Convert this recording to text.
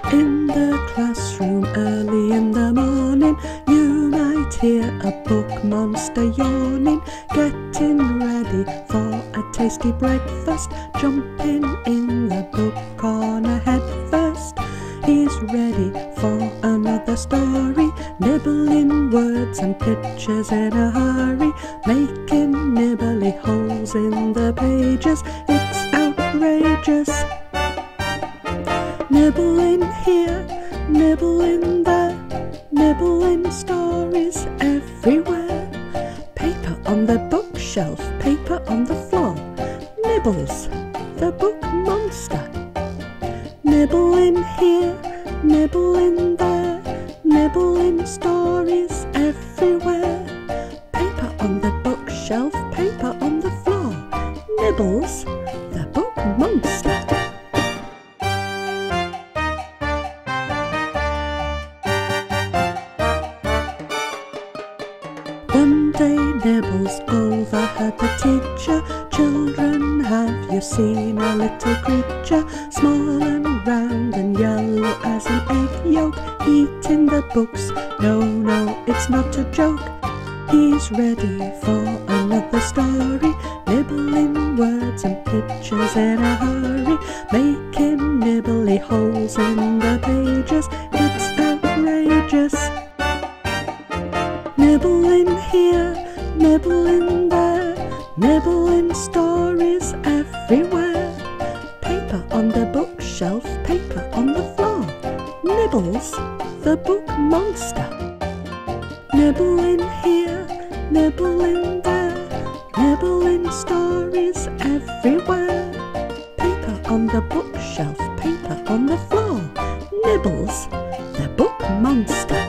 In the classroom early in the morning, you might hear a book monster yawning, getting ready for a tasty breakfast, jumping in the book corner head first. He's ready for another story, nibbling words and pictures in a hurry, making nibbly holes in the pages. It's outrageous. Nibbling here, nibbling there, nibbling stories everywhere. Paper on the bookshelf, paper on the floor. Nibbles the Book Monster. Nibbling here, nibbling there, nibbling stories everywhere. Paper on the bookshelf, paper on the floor. Nibbles the Book Monster. One day Nibbles overheard the teacher, "Children, have you seen a little creature, small and round and yellow as an egg yolk, eating the books? No, no, it's not a joke. He's ready for another story, nibbling words and pictures in a hurry, making nibbly holes in the pages. It's outrageous. Nibbling here, nibbling there, nibbling stories everywhere. Paper on the bookshelf, paper on the floor. Nibbles the Book Monster. Nibbling here, nibbling there, nibbling stories everywhere. Paper on the bookshelf, paper on the floor. Nibbles the Book Monster.